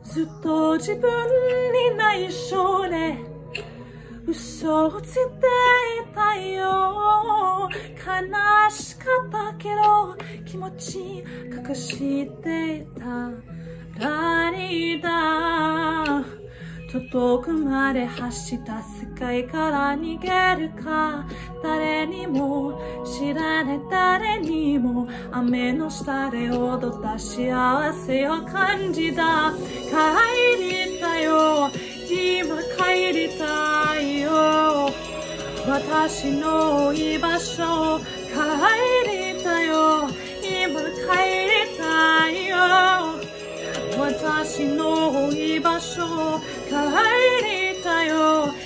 ずっと自分に内緒で嘘をついていたよ。悲しかったけど気持ち隠していた。誰だ遠くまで走った世界から逃げるか。誰にも知らない誰にも雨の下で踊った幸せを感じた。帰りたよ今帰りたいよ。私の居場所帰りたよ今帰りたいよ。私の居場所帰りたよ